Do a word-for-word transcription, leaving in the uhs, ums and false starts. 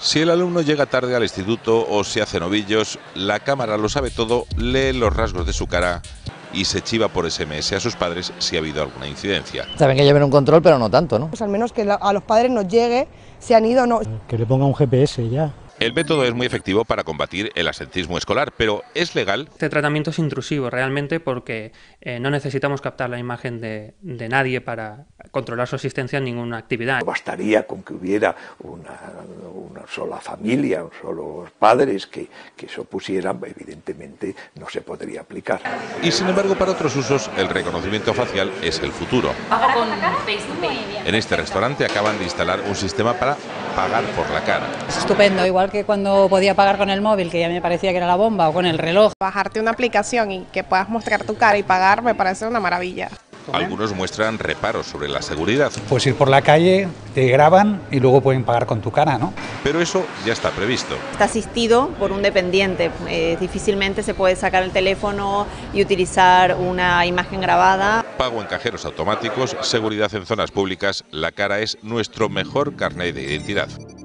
Si el alumno llega tarde al instituto o se hace novillos, la cámara lo sabe todo, lee los rasgos de su cara y se chiva por ese eme ese a sus padres si ha habido alguna incidencia. Saben que lleven un control, pero no tanto, ¿no? Pues al menos que a los padres nos llegue si han ido o no. Que le ponga un ge pe ese ya. El método es muy efectivo para combatir el absentismo escolar, pero ¿es legal? Este tratamiento es intrusivo realmente porque eh, no necesitamos captar la imagen de, de nadie para controlar su asistencia en ninguna actividad. Bastaría con que hubiera una, una sola familia, un solo padres que, que eso pusieran, evidentemente no se podría aplicar. Y sin embargo, para otros usos, el reconocimiento facial es el futuro. Pago con Face to Pay. En este restaurante acaban de instalar un sistema para pagar por la cara. Es estupendo, igual que cuando podía pagar con el móvil, que ya me parecía que era la bomba, o con el reloj. Bajarte una aplicación y que puedas mostrar tu cara y pagar me parece una maravilla. Algunos muestran reparos sobre la seguridad. Pues ir por la calle, te graban y luego pueden pagar con tu cara, ¿no? Pero eso ya está previsto. Está asistido por un dependiente. Eh, difícilmente se puede sacar el teléfono y utilizar una imagen grabada. Pago en cajeros automáticos, seguridad en zonas públicas. La cara es nuestro mejor carnet de identidad.